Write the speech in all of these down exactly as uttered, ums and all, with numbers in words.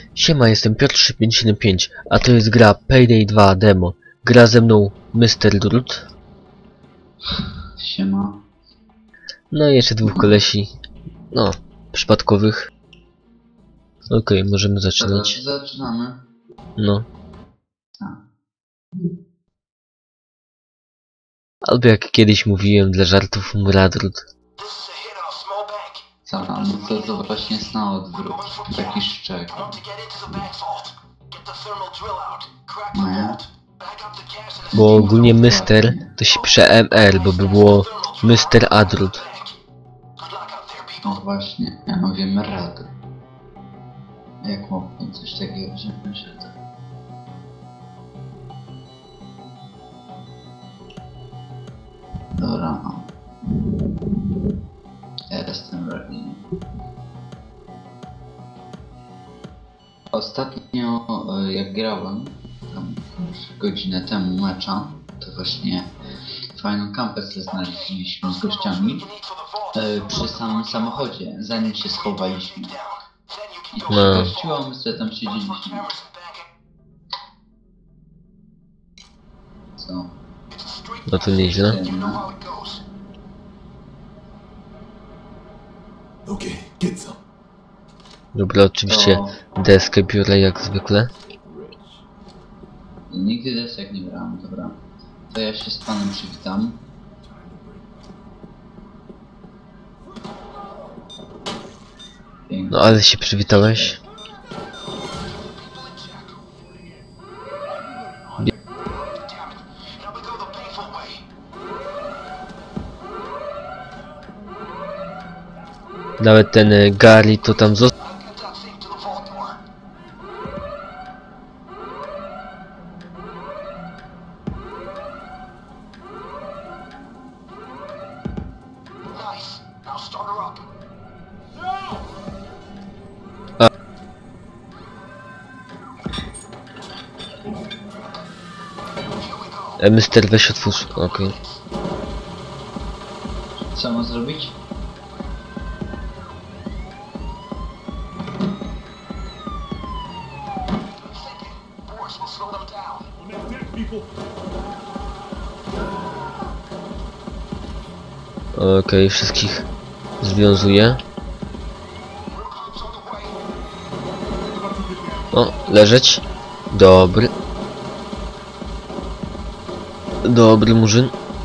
Siema, jestem Piotr trzy pięć siedem pięć, a to jest gra Payday dwa demo. Gra ze mną mister Drut. Siema. No i jeszcze dwóch kolesi. No, przypadkowych. Okej, okay, możemy zaczynać. Teraz zaczynamy. No. A. Albo jak kiedyś mówiłem dla żartów Mradrut. Co? No to, to właśnie jest na odwrót. Taki szczek. Nie? Bo ogólnie mister to się pisze M R, bo by było mister Adrut. No właśnie, ja mówię Mradr. Jak mogłem coś takiego wziąć, że to... Dobra, no. Ja jestem ready. Ostatnio jak grałem, tam już godzinę temu mecza, to właśnie fajną kampę sobie znaleźliśmy z gościami e, przy samym samochodzie, zanim się schowaliśmy. I przy No. gościu, a my sobie tam siedzieliśmy. Co? No to nieźle. No. Okay, get some. Dobra, oczywiście deskę biorę jak zwykle. Nigdy desek nie brałem, dobra. To ja się z panem przywitam. Pięknie. No ale się przywitałeś. Nawet ten e, Gary to tam został. E, mister weź otwórz, okej. Okay. Co ma zrobić? Okej, okay, wszystkich związuję. O, leżeć. Dobry. Dobry murzyn.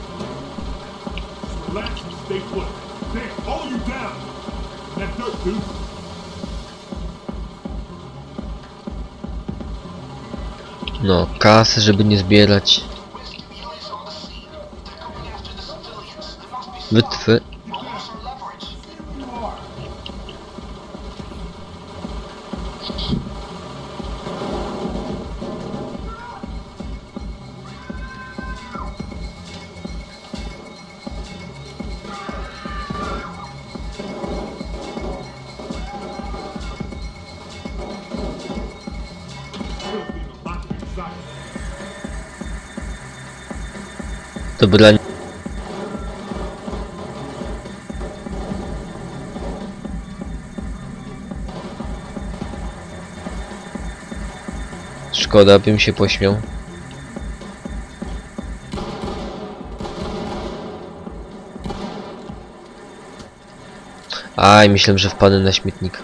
No, kasy, żeby nie zbierać. Wytwy. Dobra. Szkoda, bym się pośmiał. Aj, myślałem, że wpadnę na śmietnik.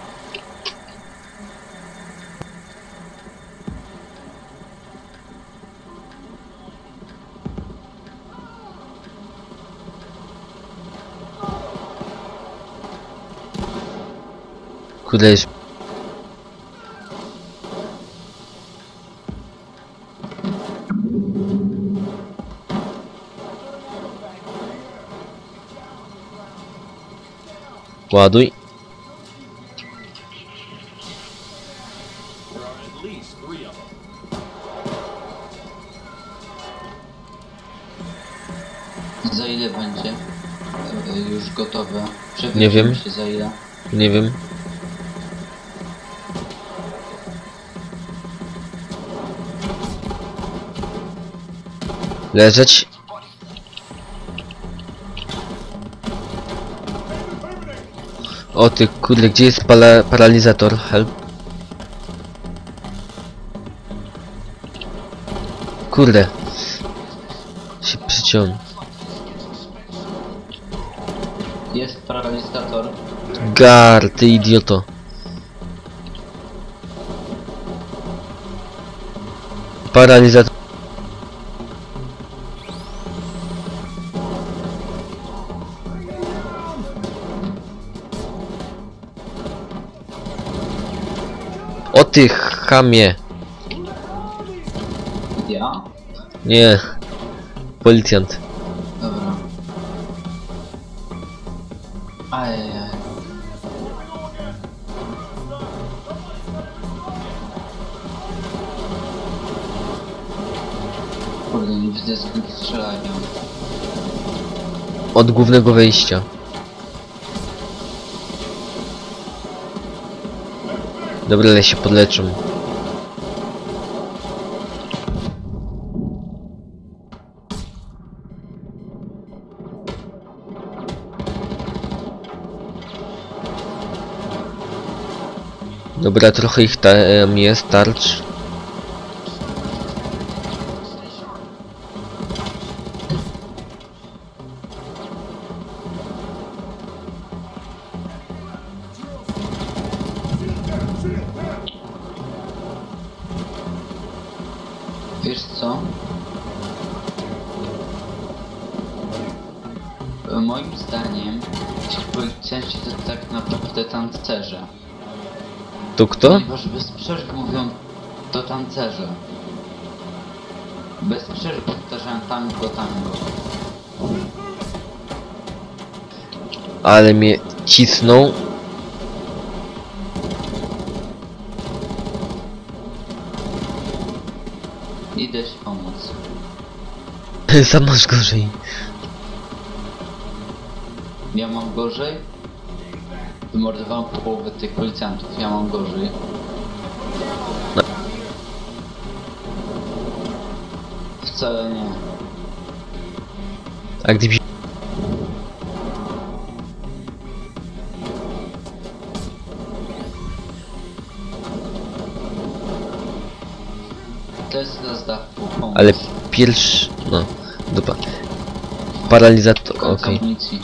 Kurde jest. Ładuj. Za ile będzie e, już gotowe? Nie wiem. Się za ile? Nie wiem. Leżeć. O ty kurde, gdzie jest pala paralizator? Help. Kurde. Się przyciąłem. Jest paralizator. Gar, ty idioto. Paralizator. O ty chamie. Ja? Nie. Policjant. Dobra. Ajajaj. Kurde, nie widzę skąd strzelają. Od głównego wejścia. Dobra, ale się podleczą. Dobra, trochę ich tam jest, tarcz. Wiesz co? Moim zdaniem ci policjanci to tak naprawdę tancerze. To kto? Ponieważ bez przerwy mówią to tancerze. Bez przerwy powtarzają tango, tango. Ale mnie cisną. Idę ci pomóc. Sam masz gorzej. Ja mam gorzej? Wymordowałem połowę tych policjantów, ja mam gorzej. No. Wcale nie. A gdybyś... To jest rozdawku, pomóc. Ale pierwszy... No, dobra. Paralizator, okej. Końca amunicji.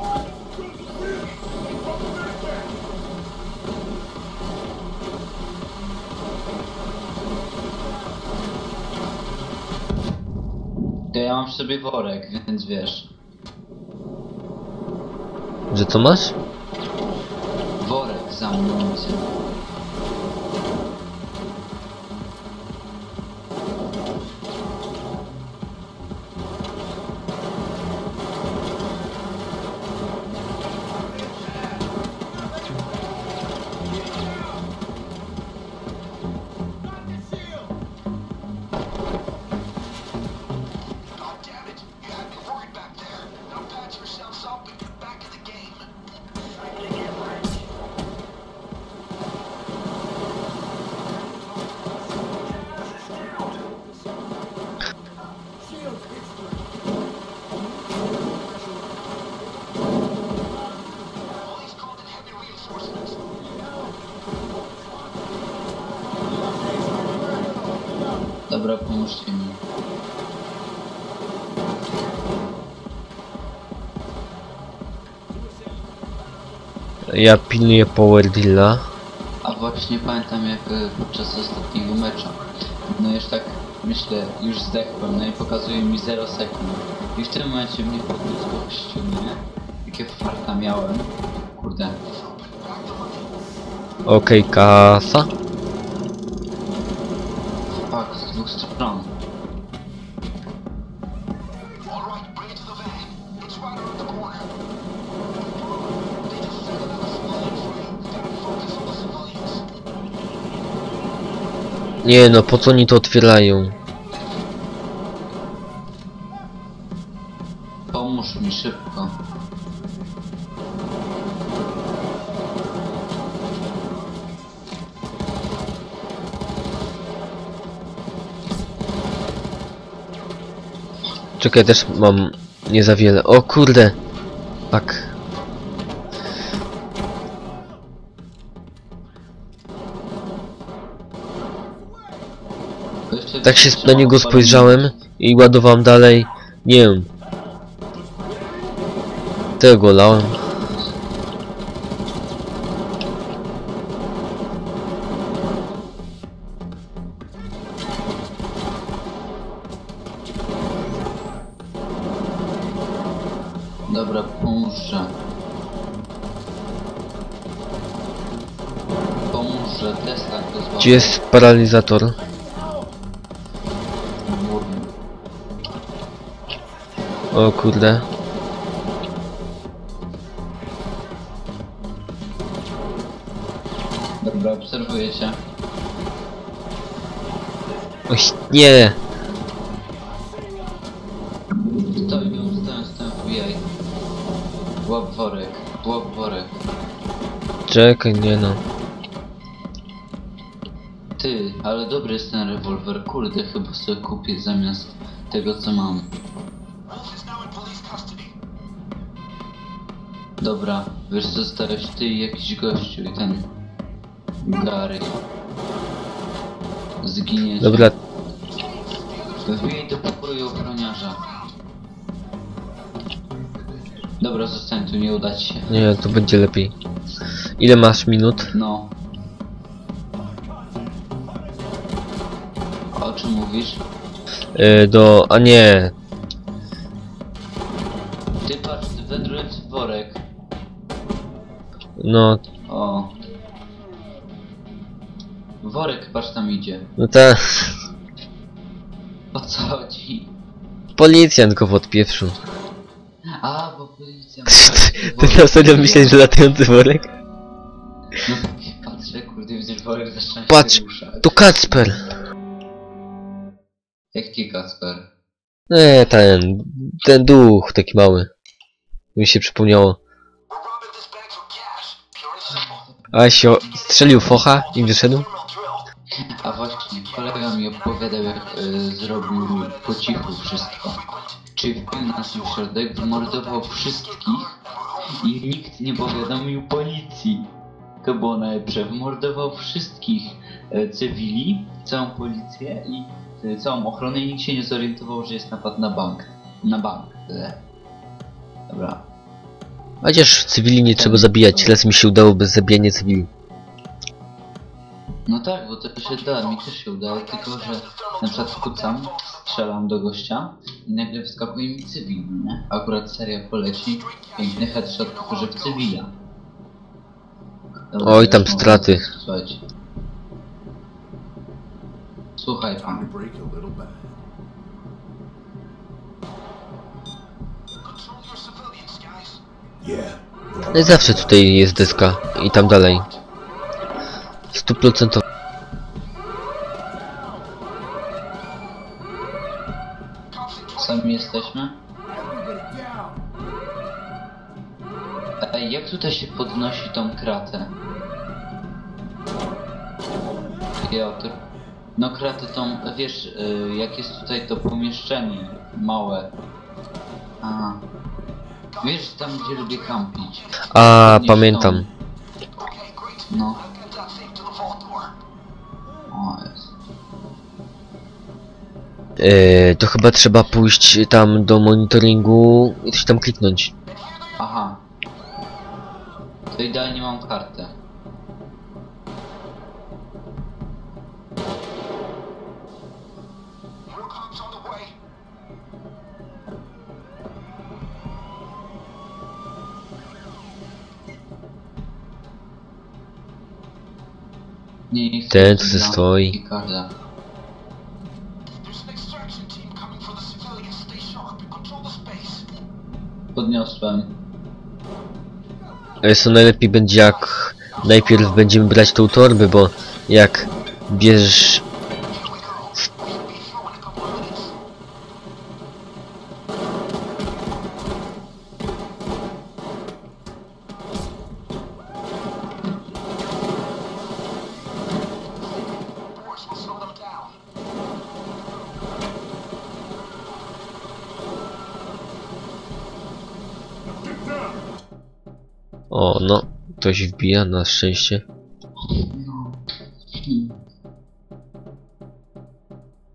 To ja mam w sobie worek, więc wiesz. Że co masz? Worek za amunicją. Dobra, pomóżcie mi. Ja pilnuję Power Deala. A właśnie pamiętam jak e, podczas ostatniego mecza. No już tak myślę, już zdechłem, no i pokazuje mi zero sekund. I w tym momencie mnie podniósł gościu, nie? Jakie farta miałem. Kurde. Okej, kasa. Fuck, z dwóch stron. Nie no, po co oni to otwierają? Pomóż mi szybko. Czekaj, też mam nie za wiele. O kurde! Tak. To jeszcze Tak się trzeba na niego odpalić. spojrzałem i ładowałem dalej. Nie wiem. Tego lałem. Dobra, pomóżże. Pomóżże, Tesla to złapał. Gdzie jest paralizator? O kurde. Dobra, obserwuję cię. Oj, nie. Stoi, ją stoją, stoją, wbijaj. Łap worek, łap worek. Czekaj, nie no. Ty, ale dobry jest ten rewolwer, kurde, chyba sobie kupię zamiast tego co mam. Dobra, wiesz co, starać ty i jakiś gościu i ten Gary. Zginiesz. Dobra, Wbijaj do pokoju ochroniarza. Dobra, zostań tu, nie uda ci się. nie, to będzie lepiej. Ile masz minut? No. O czym mówisz? Yy, do... a nie. Ty patrz, wędrujący worek. No, O. Worek, patrz, tam idzie. no ta... O co chodzi? Policjant go podpieprzył. A, bo policja... Ty na serio myślałeś, że latający worek? No patrzę, kurde, widzisz, worek zaczyna się Patrz, ruszać. to Kacper. Jaki Kacper? Nie, ten... ten duch taki mały. Mi się przypomniało. A się strzelił focha i wyszedł? A właśnie, kolega mi opowiadał, jak y, zrobił po cichu wszystko. Czyli wbił nas w środek, wymordował wszystkich i nikt nie powiadomił policji. To było najlepsze. Wymordował wszystkich e, cywili, całą policję i e, całą ochronę i nikt się nie zorientował, że jest napad na bank. Na bank. E. Dobra. Chociaż cywili nie trzeba zabijać, raz mi się udało bez zabijania cywili. No tak, bo to się da, mi też się udało, tylko że na przykład kucam, strzelam do gościa i nagle wyskakuje mi cywil, nie? Akurat seria poleci, piękny headshot, tylko że w cywila. Dobra, Oj, tam już mogę straty. Słuchajcie. Słuchaj pan. No i zawsze tutaj jest deska i tam dalej. Stuprocentowo. Sami jesteśmy? Ej, jak tutaj się podnosi tą kratę? Piotr. No kratę tą, wiesz, y, jak jest tutaj to pomieszczenie małe. A. Wiesz, tam gdzie lubię kampić. A, Podnieś pamiętam. tą- No. O, jest. Yy, to chyba trzeba pójść tam do monitoringu i coś tam kliknąć. Aha. To idealnie mam kartę. Nie, nie chcę Ten, co mieć se na- stoi. i karta. Podniosłem. Ale co najlepiej będzie, jak najpierw będziemy brać tą torbę, bo jak bierzesz... O, no, ktoś wbija, na szczęście. No. Hmm.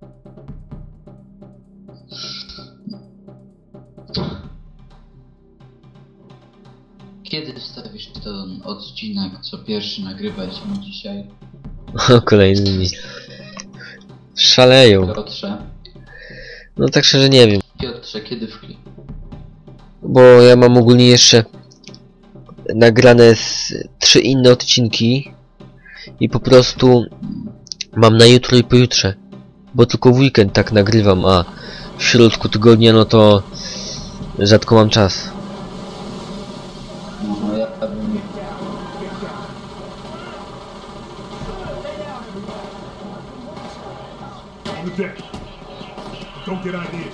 kiedy wstawisz ten odcinek, co pierwszy nagrywaliśmy dzisiaj? O, kolejny. Szaleją. Piotrze, No tak szczerze nie wiem. Piotrze, kiedy wkli? Bo ja mam ogólnie jeszcze nagrane z trzy inne odcinki i po prostu mam na jutro i pojutrze, bo tylko w weekend tak nagrywam, a w środku tygodnia no to rzadko mam czas. No ja bym... On the deck. Don't get ideas.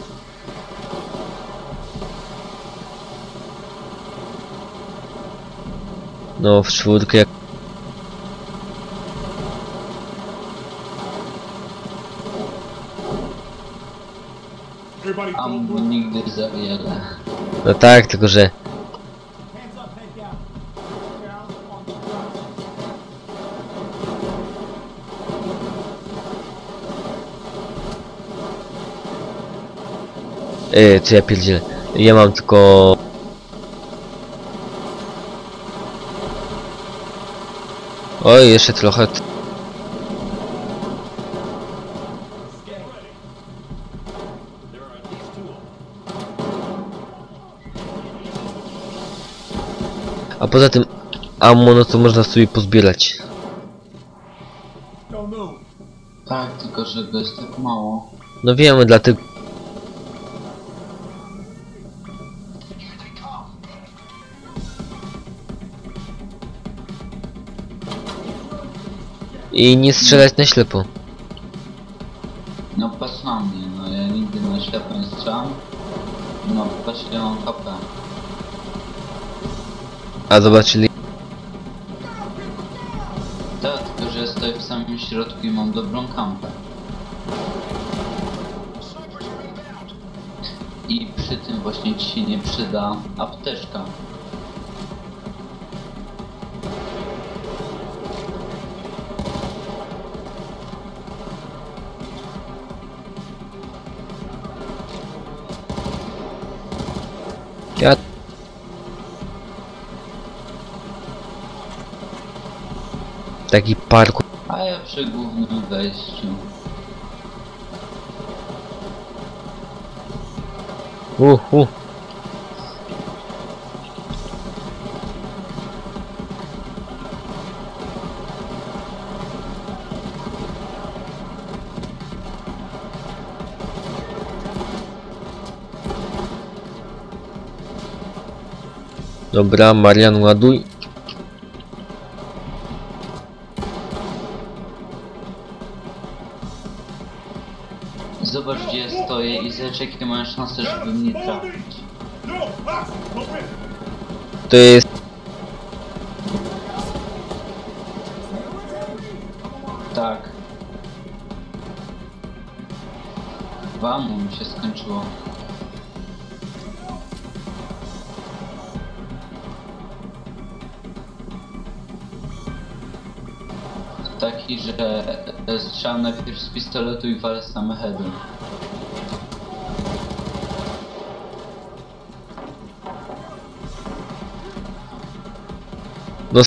No w czwórkę jak... Everybody A don't mu nigdy za wiele. No tak, tylko że Yy, co ja pierdzielę. Ja mam tylko... Oj, jeszcze trochę. A poza tym ammo, no to można sobie pozbierać. Don't move. Tak, tylko że go jest tak mało. No wiemy, dlatego... I nie strzelać na ślepo. No patrz na mnie, no ja nigdy na ślepo nie strzelam. No patrz ile mam H P. A zobaczyli... Tak, tylko że stoję w samym środku i mam dobrą kampę. I przy tym właśnie ci się nie przyda apteczka. Ja... Taki parkour. A ja przy głównym wejściu. Uh, uh. Dobra, Marian, ładuj. Zobacz gdzie ja stoję i zobacz jakie mają szanse, żeby mnie trafić. No, box. Open. To jest... Tak. Wamu mi się skończyło. Taki, że e, strzelam najpierw z pistoletu i walę samochodem. No...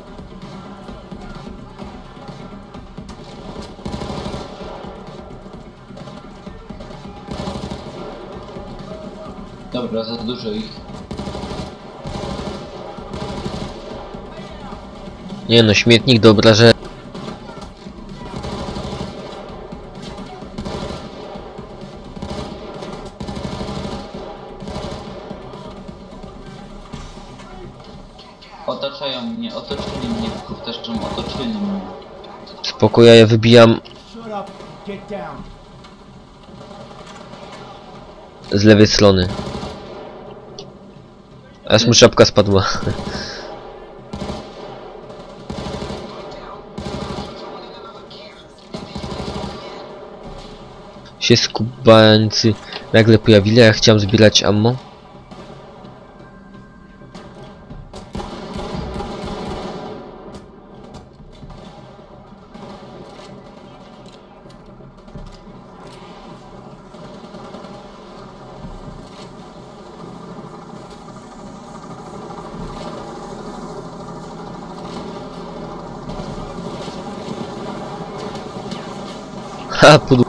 Dobra, za dużo ich. Nie no, śmietnik dobra, że... Otaczają mnie, otoczyli mnie, powtarzam, otoczyli mnie. Spoko, ja wybijam Shut up. Get down. z lewej strony. Aż mu szapka spadła. Się skubańcy nagle pojawili, a ja chciałem zbierać ammo. Ha, pod...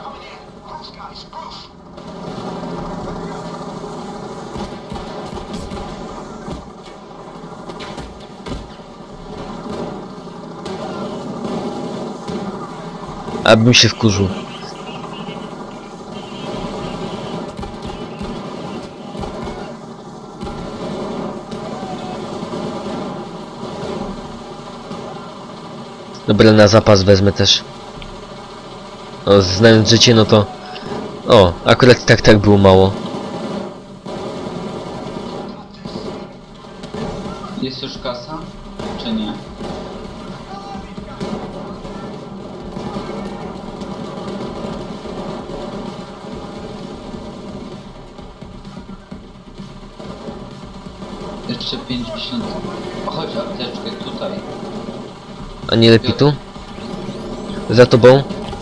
Abym się wkurzył. Dobra, na zapas wezmę też. O, znając życie, no to... O, akurat tak, tak było mało. Jest już kasa? Czy nie? Jeszcze pięćdziesiąt... O, chodź apteczkę tutaj. A nie lepiej tu? Za tobą?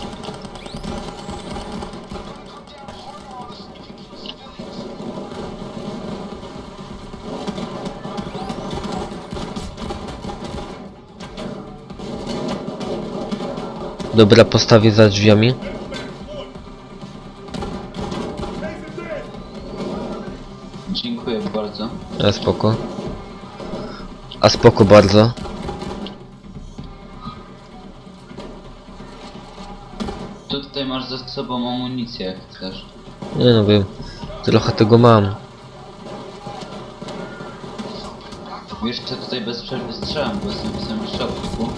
Dobra, postawię za drzwiami. Dziękuję bardzo. A spoko. A spoko bardzo. Tutaj masz ze sobą amunicję, jak chcesz. Nie no wiem. Trochę tego mam. Jeszcze tutaj bez przerwy strzelam, bo jestem w samym środku.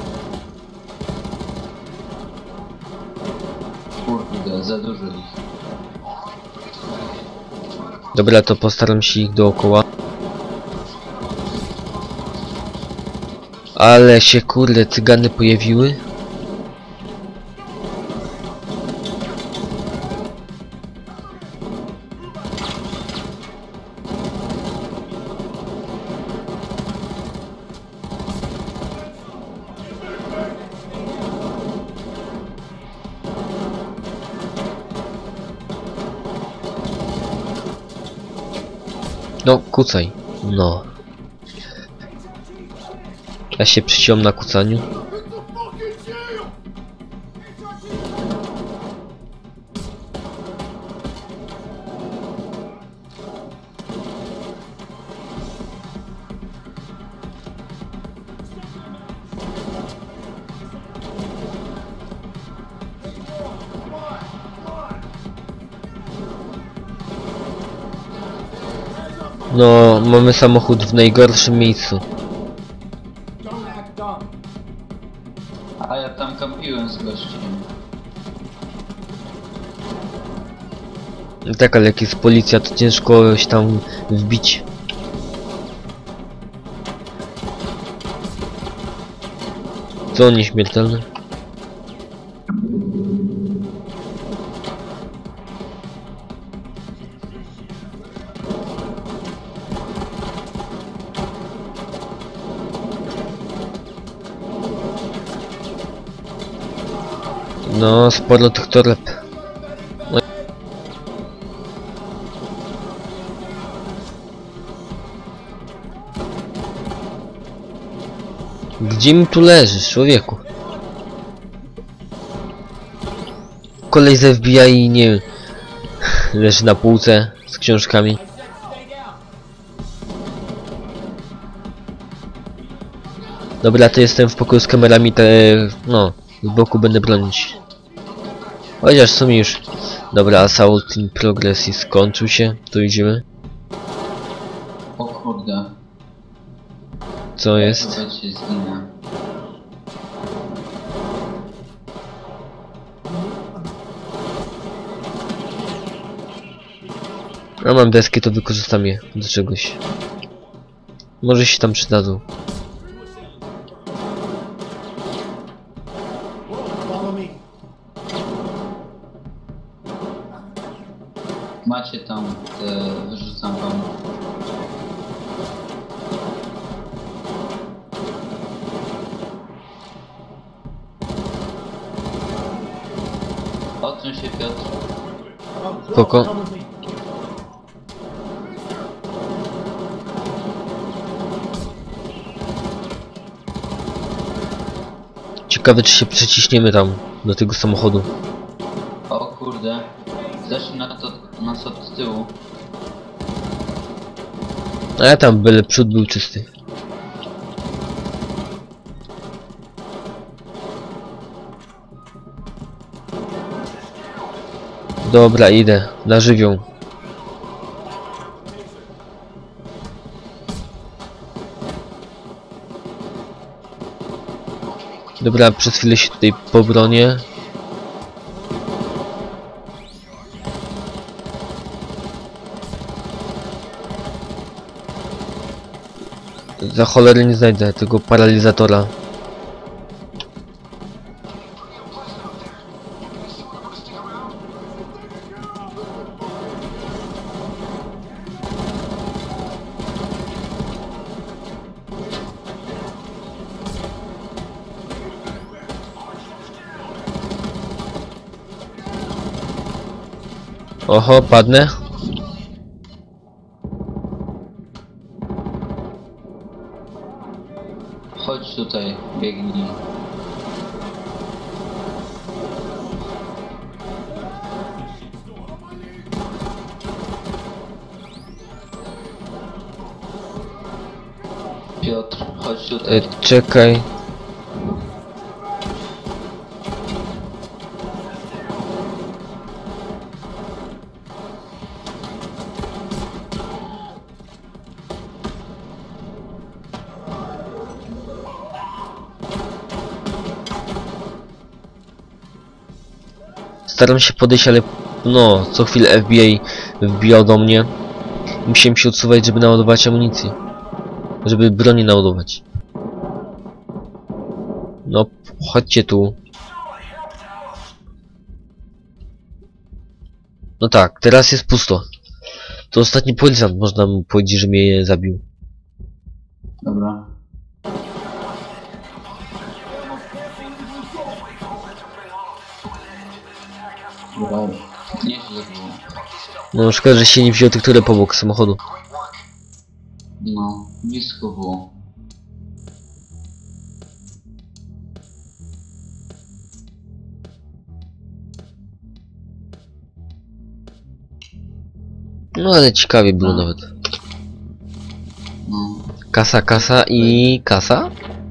Kurde, za dużo ich. Dobra, to postaram się ich dookoła. Ale się kurde cygany pojawiły. No, kucaj. No. Ja się przyciąłem na kucaniu. No, mamy samochód w najgorszym miejscu. A ja tam kampiłem z gościem. Tak, ale jak jest policja, to ciężko się tam wbić. Co nieśmiertelne? No, sporo tych toreb. No. Gdzie mi tu leżysz, człowieku? Kolej z F B I nie leży na półce z książkami. Dobra, to jestem w pokoju z kamerami, te no, z boku będę bronić. Chociaż w sumie już... Dobra, Assault in Progress i skończył się, tu idziemy. O kurde. Co jest? Chyba cię zginę. A mam deski, to wykorzystam je do czegoś. Może się tam przydadzą. Macie tam te... wyrzucam wam. Odsuń się, Piotr. Spoko. Ciekawe, czy się przeciśniemy tam do tego samochodu. O kurde. Zaczyna to nas od tyłu. A ja tam byle przód był czysty. Dobra, idę. Na żywioł. Dobra, przez chwilę się tutaj pobronię. Za cholerę nie znajdę tego paralizatora. Oho, padnę. Chodź tutaj, biegnij. Piotr, chodź tutaj. E, czekaj. Staram się podejść, ale no, co chwilę F B I wbijał do mnie. Musiałem się odsuwać, żeby naładować amunicję. Żeby broni naładować. No, chodźcie tu. No tak, teraz jest pusto. To ostatni policjant, można mu powiedzieć, że mnie zabił. Dobra. Wow. Nieźle było. No szkoda, że się nie wziął tych, które po bok samochodu. No, blisko było. No ale ciekawie było nawet. No. Kasa, kasa i kasa?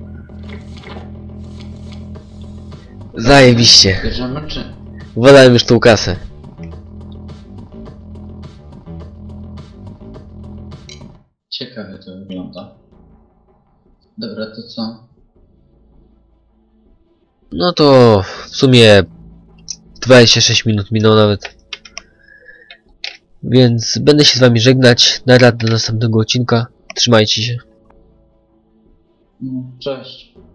Zajebiście. Bierzemy czy? Wolałem już tą kasę. Ciekawie to wygląda. Dobra, to co? No to w sumie dwadzieścia sześć minut minęło nawet. Więc będę się z wami żegnać. Na rad do następnego odcinka. Trzymajcie się. No, cześć.